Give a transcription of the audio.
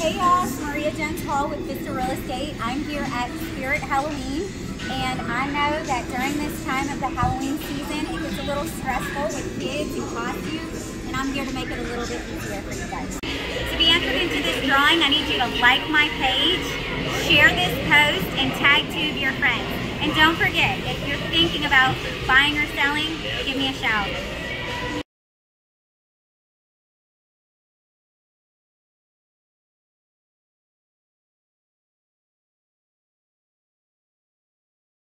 Hey y'all, it's Maria Jones Hall with Vista Real Estate. I'm here at Spirit Halloween, and I know that during this time of the Halloween season, it gets a little stressful with kids and costumes, and I'm here to make it a little bit easier for you guys. To be entered into this drawing, I need you to like my page, share this post, and tag 2 of your friends. And don't forget, if you're thinking about buying or selling, give me a shout.